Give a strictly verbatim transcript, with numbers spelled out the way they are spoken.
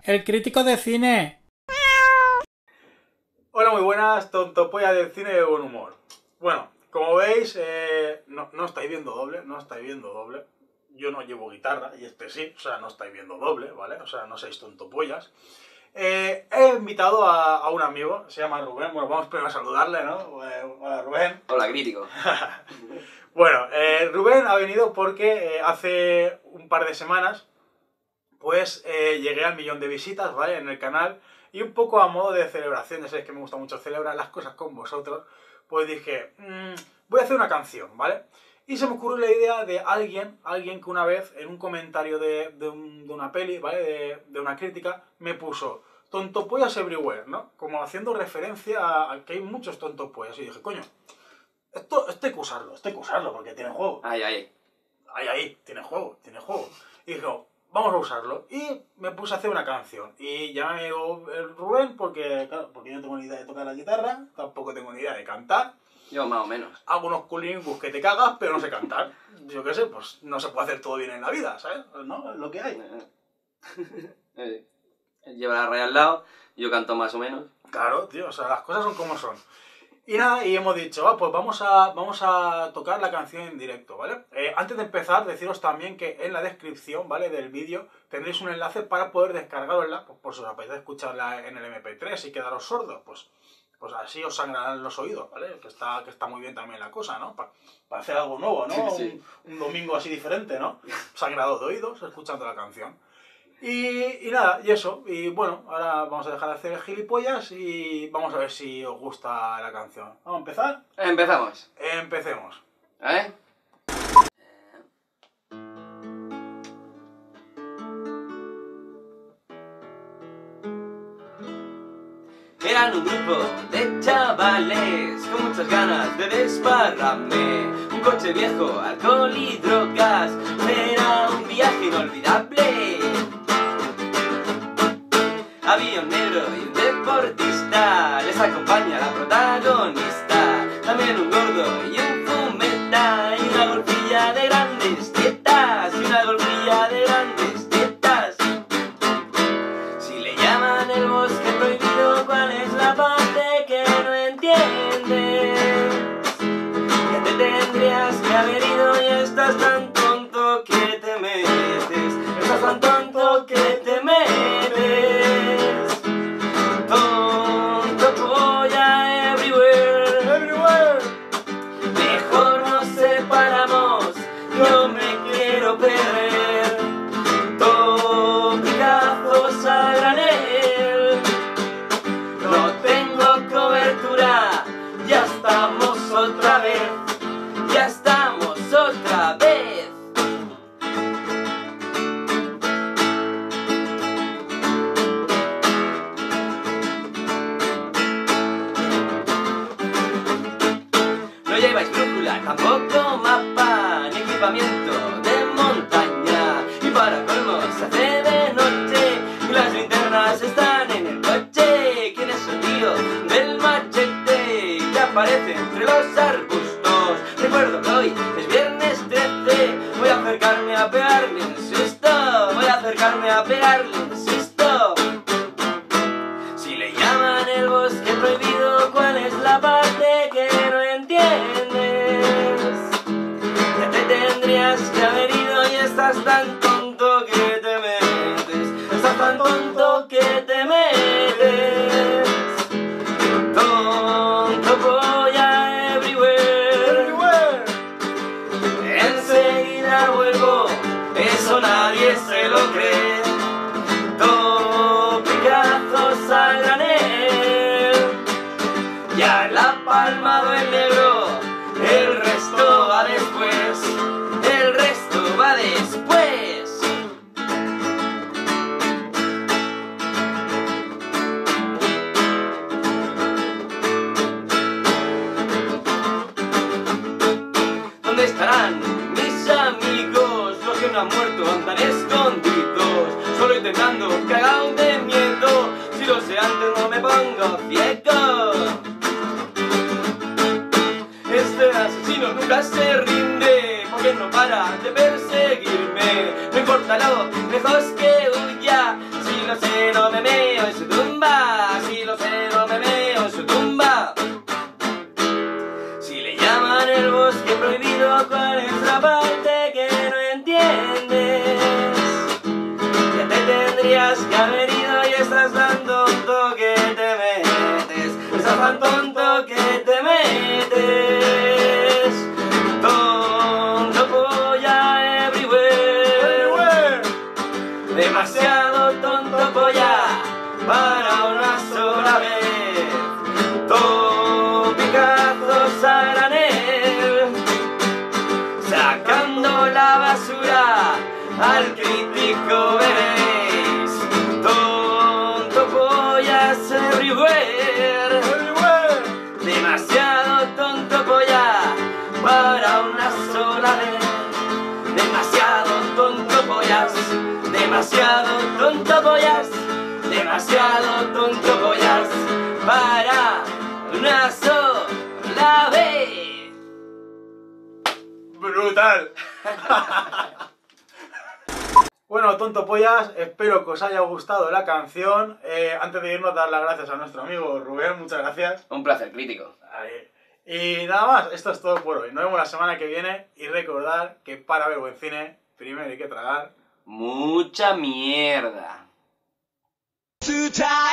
el crítico de cine. Hola, muy buenas, tontopolla del cine de buen humor. Bueno, como veis, eh, no, no estáis viendo doble, no estáis viendo doble. Yo no llevo guitarra, y este sí, o sea, no estáis viendo doble, ¿vale? O sea, no seáis tontopollas. Eh, he invitado a, a un amigo, se llama Rubén. Bueno, vamos primero a saludarle, ¿no? Eh, hola, Rubén. Hola, crítico. Bueno, eh, Rubén ha venido porque eh, hace un par de semanas, pues eh, llegué al millón de visitas, ¿vale? En el canal. Y un poco a modo de celebración, ya sabéis que me gusta mucho celebrar las cosas con vosotros, pues dije, mmm, voy a hacer una canción, ¿vale? Y se me ocurrió la idea de alguien, alguien que una vez en un comentario de, de, un, de una peli, ¿vale? De, de una crítica, me puso tontopollas everywhere, ¿no? Como haciendo referencia a, a que hay muchos tontopollas. Y dije, coño, esto, esto hay que usarlo, esto hay que usarlo porque tiene juego. Ay, ay. Ahí, ahí, tiene juego, tiene juego. Y dije, vamos a usarlo. Y me puse a hacer una canción. Y ya me llegó el Rubén porque, claro, porque yo no tengo ni idea de tocar la guitarra, tampoco tengo ni idea de cantar. Yo más o menos. Hago unos culingus que te cagas, pero no sé cantar. Yo qué sé, pues no se puede hacer todo bien en la vida, ¿sabes? ¿No? Es lo que hay. Él lleva la raya al lado, yo canto más o menos. Claro, tío, o sea, las cosas son como son. Y nada, y hemos dicho, ah, pues vamos a, vamos a tocar la canción en directo, ¿vale? Eh, antes de empezar, deciros también que en la descripción, ¿vale? Del vídeo tendréis un enlace para poder descargarosla, pues por si os apetece escucharla en el eme pe tres y quedaros sordos, pues, pues así os sangrarán los oídos, ¿vale? Que está, que está muy bien también la cosa, ¿no? Para pa hacer algo nuevo, ¿no? Sí. Un, un domingo así diferente, ¿no? Sangrados de oídos, escuchando la canción. Y, y nada, y eso, y bueno, ahora vamos a dejar de hacer gilipollas y vamos a ver si os gusta la canción. ¿Vamos a empezar? Empezamos. Empecemos. ¿Eh? Eran un grupo de chavales con muchas ganas de desparrame. Un coche viejo, alcohol y drogas. Era un viaje inolvidable. Había un negro y un deportista, les acompaña la protagonista. También un gordo y un fumeta, y una golfilla de grandes tetas, y una golfilla de grandes tetas. Si le llaman el bosque prohibido, ¿cuál es la parte que no entiendes? Ya te tendrías que haber ido y estás tan tonto que te metes. Estás tan tonto que te metes. Perder topicazos a granel. No tengo cobertura, ya estamos otra vez, ya estamos otra vez. No lleváis brújula, tampoco mapa, ni equipamiento de montaña. Y para colmo se hace de noche y las linternas están en el coche. ¿Quién es el tío del machete que aparece entre los arbustos? Recuerdo que hoy es viernes trece, voy a acercarme a pegarle un susto. Voy a acercarme a pegarle un susto. Si le llaman el bosque prohibido, ¿cuál es la parte que no entiendes? Ya te tendrías que haber ido y estás tan tonto que te metes. Estás tan tonto que te metes. Tonto polla everywhere, everywhere. Enseguida vuelvo, eso nadie se lo cree. Topicazos a granel. Ya la ha palmado el negro, el resto va después, el resto va después. ¿Dónde estarán mis amigos? Los que no han muerto andan escondidos, solo intentando cagao de miedo. Si lo sé antes no me pongo ciego. Este asesino nunca se rinde, porque no para de perseguirme. No importa lo lejos que huya, si lo sé, no me meo en su tumba. Si lo sé, no me meo en su tumba. Si le llaman el bosque prohibido, ¿cuál es la parte que no entiendes? Ya te tendrías que haber ido y estás tan tonto que te metes. Estás tan tonto que te metes. Tonto polla everywhere. Demasiado tonto polla para una sola vez. Topicazos a granel, sacando la basura al crítico veréis. Tonto pollas everywhere. Demasiado tonto polla para una sola vez. Demasiado tonto pollas. Demasiado tonto pollas. Demasiado tonto pollas para una sola vez. ¡Brutal! Bueno, tonto pollas, espero que os haya gustado la canción. Eh, antes de irnos, dar las gracias a nuestro amigo Rubén, muchas gracias. Un placer, crítico. Ahí. Y nada más, esto es todo por hoy. Nos vemos la semana que viene y recordad que para ver buen cine, primero hay que tragar mucha mierda. Too tired.